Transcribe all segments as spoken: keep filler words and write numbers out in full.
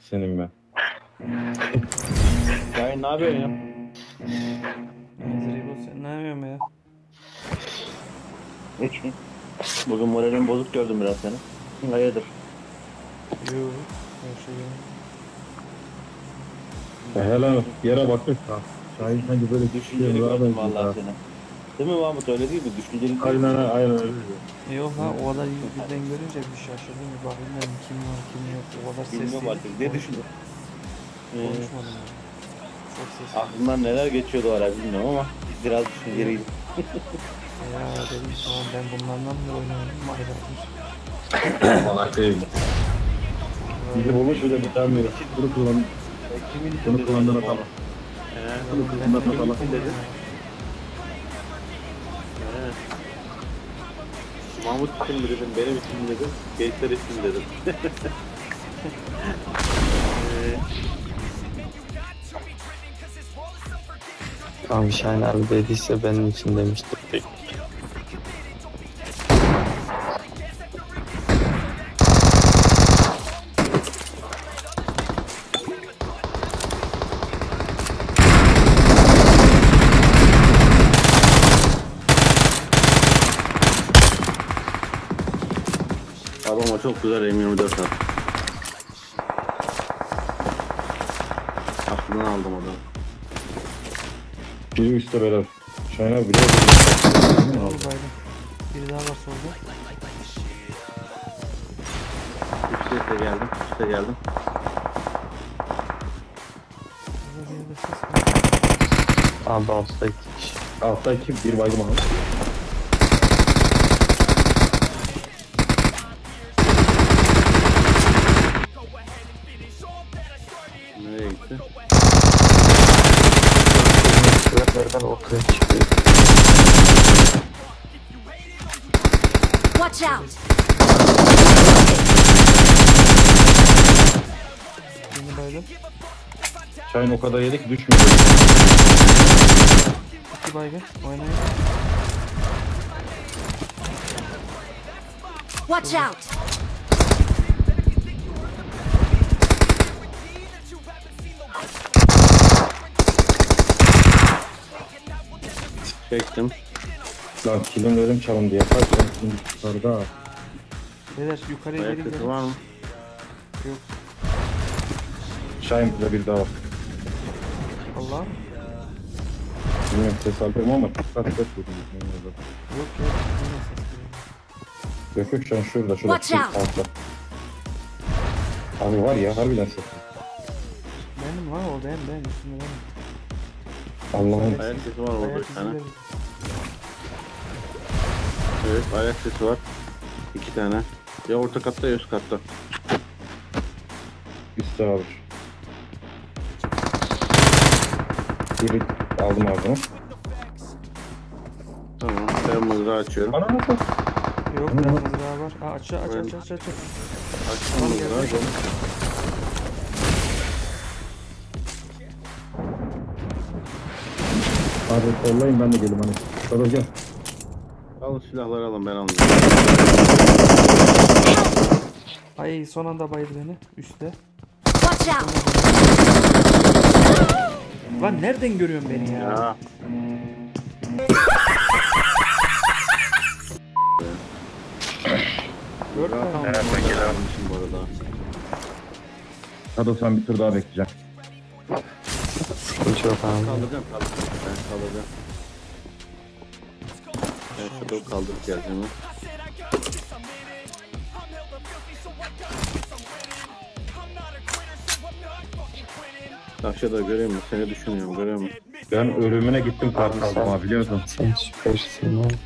senin ben. Şahin ne yapıyorsun ya? Mezreyi boz sen ne yapıyorsun be ya? Hiç. Bugün moralim bozuk gördüm biraz seni. Hayırdır? Yoo. Her şey yok. Ya helal yere baktık ha. Şahin sanki böyle Düşünceli gördüm vallahi seni. Değil mi Mahmut, öyle değil mi? Düşünceli. Aynen aynen öyle. Yok ha, o kadar yüz birden görünce bir şaşırdım. Bir bakayım dedim kim var kim yok. O kadar sesli. Bilmiyorum artık. Ne düşündün? Konuşmadım ya. Çok sesli. Aklımdan neler geçiyordu o ara bilmiyorum ama biraz düşünceliydim. Ya dedim tamam, ben bunlardan mı oynuyorum? Mahvetmiş. Bana koyayım. Bizi bulmuş bile bir tane yok. Bunu kullan. Kimin için Bunu dedim kullandan acaba? atalım. He. Bunu kullandan atalım. dedi? He. Mahmut için mi dedim, benim için mi dedim, gençler için mi dedim. Tamam, Şahin abi dediyse benim için demiştir pek. Babama çok güzel M yirmi dört attı. Aklından aldım onu. Biri üstte beraber. Şahin abi bile Ne oldu bayram? Biri daha var solda. Üste de geldim, üste geldim. Burada bir yerde ses var. Abi altta iki kişi. altta iki bir baydım abi. Nereye gitti? Sıralardan ortaya çıkıyor. Watch out! Yeni bayram. Şahin o kadar yedik düşmüyor. İki baygın. Oynayın. Watch out! Çektim. Lan kilimlerim çalındı ya. Kaç tane kilim yukarıda. Beyler yukarıya geri Ayak sesi gidelim. var mı? Yok. Şahin burada bir daha var. Allah. Bilmiyorum ses alıyorum ama kaç kaç ses duydum. Yok yok. Yine ses geliyor. Yok yok Şahin şurada şurada. Watch out. Altta. Abi var ya harbiden ses. Benim var o, benim benim üstümde benim. Allah'ım. Ayak sesi var orada Ayak bir tane. izleri. Evet, ayak sesi var. İki tane. Ya orta katta ya üst katta. Üstte abi. Biri aldım ardını. Tamam, ben mızrağı açıyorum. Bana nasıl? Yok, Ama- biraz daha var. Aa, aç aç aç aç aç. Açtım mızrağı. Abi sollayın ben de geleyim hani. Şurada gel. Alın silahları alın, ben alayım. Ay son anda bayıldı beni. Üstte. Watch out! Lan nereden görüyorsun beni ya? Ya. Dört Mızrağı tane. tam orada kalmışım bu arada. Hadi sen bir tur daha bekleyeceğim. Sıkıntı yok abi. Kaldıracağım, kaldıracağım. Ben kaldıracağım. Ben şurada kaldırıp geleceğim. Aşağıda görüyor musun? Seni düşünüyorum, görüyor musun? Ben ölümüne gittim kart aldım abi biliyor musun? Sen süpersin lan.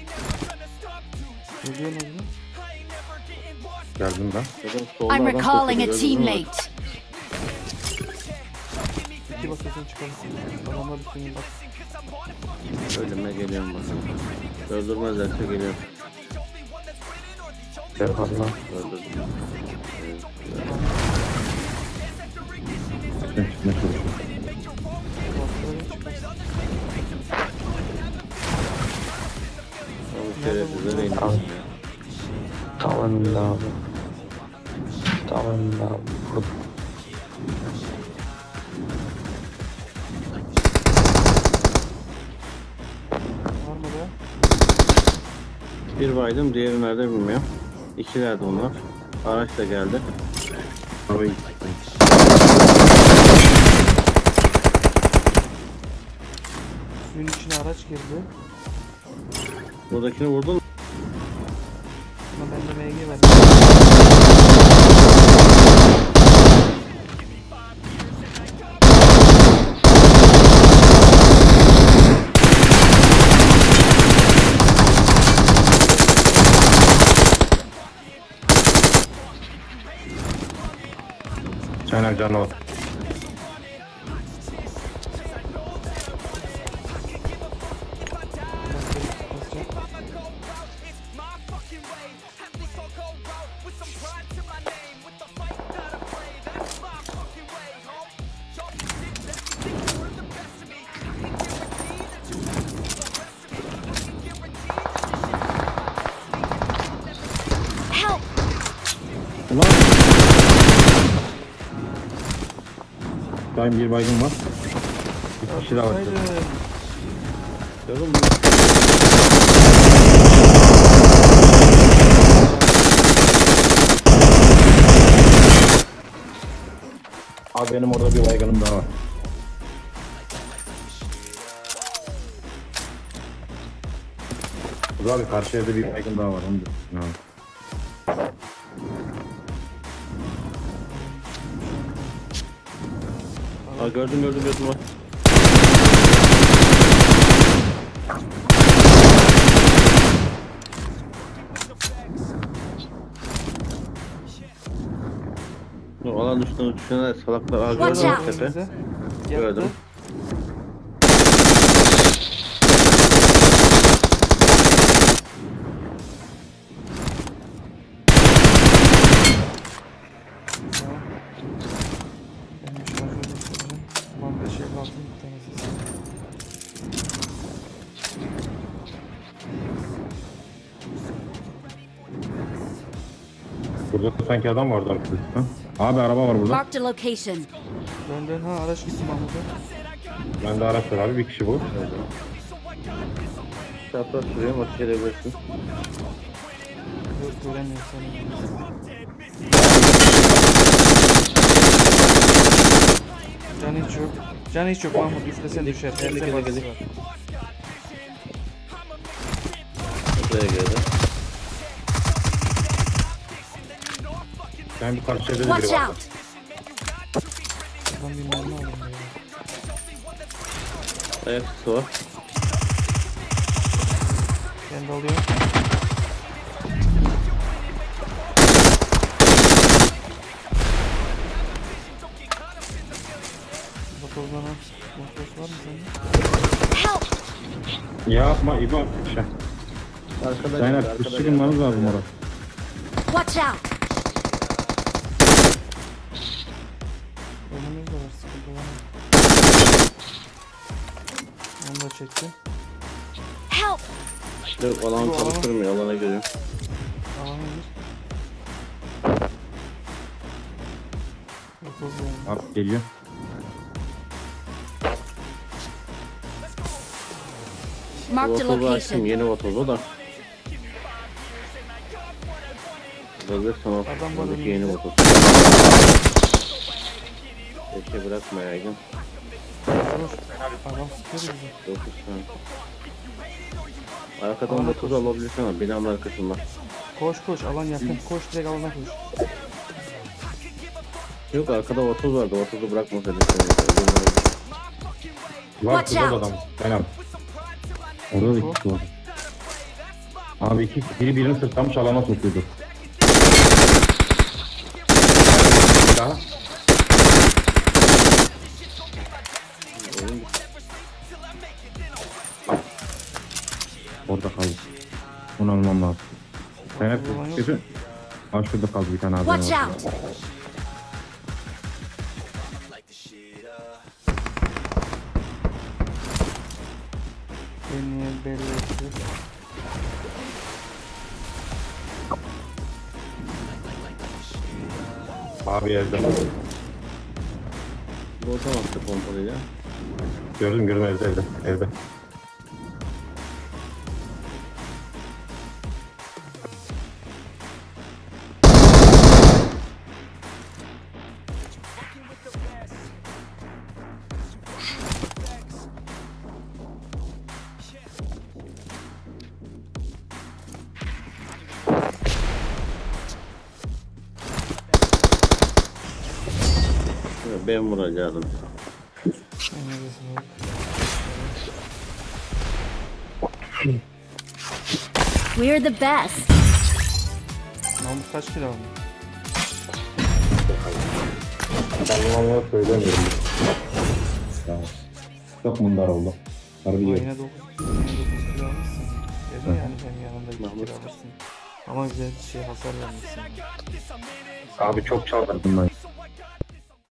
Ne diyorsun oğlum? Geldim ben. Zaten solda I'm adam recalling a koşuyor, gördün mü? teammate. İki basıyorsun çıkalım. Adamlar üstüne bak. Ölüme geliyorum bak. Öldürmezlerse geliyorum. Eyvallah. Öldürdüm. Sen çıkmaya çalışıyorum. Bastırarak çıkarsın. Oğlum şerefsizlere indirsin ya. Tam önünde abi. Tam önünde abi. Burada. Bir baydım, diğeri nerede bilmiyorum. İkilerdi onlar. Araç da geldi. Arabayı Suyun içine araç girdi. Buradakini vurdun mu? Ama ben de M G verdim. Şahin canına bak. Help! Ulan. Şahin bir baygın var. Bir kişi daha var. Haydi. Gördün mü? Abi benim orada bir baygınım daha var. Dur abi karşı evde bir baygın daha var. Onu da. Ha. Aa, gördüm gördüm gördüm. Bak. Bu alan üstüne düşünen salaklar. Aa, Watch gördün mü out. tepe? Önümüze. Gördüm. Yattı. Tamam. Benim şarjörü göstereceğim. Ulan beş elli altı bir tanesi. Burada sanki adam vardı arkadaşlar. Ha? Abi araba var burada. Marked a location. Dön dön ha araç gitti Mahmut'a. Bende araç var abi. Bir kişi bu. Çapraz sürüyorum, ateş edebilirsin. Yok göremiyor seni. Can hiç yok. Can hiç yok Mahmut üflesen düşer. Geldi, Elinde geldi, bakısı geldi. var. Buraya geldi. Ben bir karşı evde de Watch biri var. out! Lan bir mermi alayım ya. Ayak sesi var. Ben de alıyorum. Motordan al. Motor var mı sende? Help! Yapma İbo. Şey. Arkada Şahin geldi, abi arkada kız çıkınmanız geldi. lazım orada. Watch out! Önümüzde var sıkıntı var. Onu da çekti. Help! İşte alan Bu alan- çalıştırmıyor, alana giriyor. Alana gir. Motor yani. Abi geliyor. Marked a Votozu açtım, location. yeni votozu da. Böyle sana Adam var buradaki yeni önümüzde. votozu. Keşke bırakmayaydın. Dur. Adam sıkıyor bizi. dokuz tane. Arkadan votozu alabilirsin ama binanın arkasında. Koş koş alan yakın. Koş direkt alana koş. Yok, arkada votoz vardı, votozu bırakmasaydı seni. Var Watch şurada da out. adam. Ben abi. Orada da iki kişi var. Abi iki, biri birini sırtlamış alana sokuyordu. Daha. Orada kaldı. Onu almam lazım. Sen hep Ulan yok. kesin. Aa şurada kaldı bir tane abi. Watch var. out! Beni belli etti. Abi evde. Voltan attı pompalıyla. Gördüm gördüm evde evde. Evde. Ben vuracaktım. Elinize sağlık. We're the best. Mahmut kaç kilo aldın? Ben ona söylemiyorum. Tamam. Çok mundar oldu. Harbi Ama diyorum. yine dokuz kilo almışsın. Dedim yani benim yanımda iki Mahmut. kilo alırsın. Ama güzel şey hasar vermişsin. Abi çok çaldırdım ben.